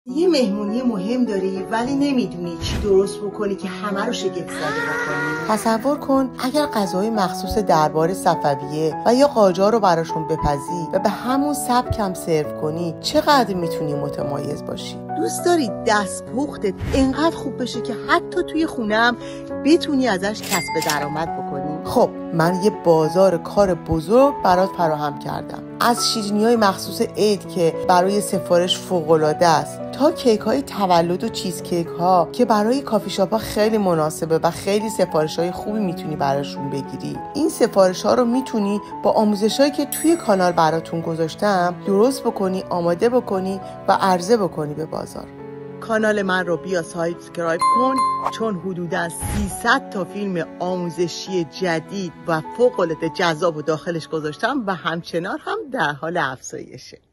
یه مهمونی مهم داری ولی نمیدونی چی درست بکنی که همه رو شگفت زده بکنی. تصور کن اگر غذای مخصوص دربار صفویه و یا قاجار رو براشون بپزی و به همون سبک هم سرو کنی، چقدر میتونی متمایز باشی؟ دوست داری دست پختت انقدر خوب بشه که حتی توی خونم بتونی ازش کسب درآمد بکنی؟ خب من یه بازار کار بزرگ برات فراهم کردم، از شیرینی‌های مخصوص عید که برای سفارش فوق‌العاده است تا کیک‌های تولد و چیز کیک‌ها که برای کافی شاپ‌ها خیلی مناسبه و خیلی سفارش‌های خوبی میتونی براشون بگیری. این سفارش‌ها رو میتونی با آموزشایی که توی کانال براتون گذاشتم درست بکنی، آماده بکنی و عرضه بکنی به بازار. کانال من رو بیا سابسکرایب کن، چون حدوداً 300 تا فیلم آموزشی جدید و فوق‌العاده جذاب و داخلش گذاشتم و همچنان هم در حال افزایشه.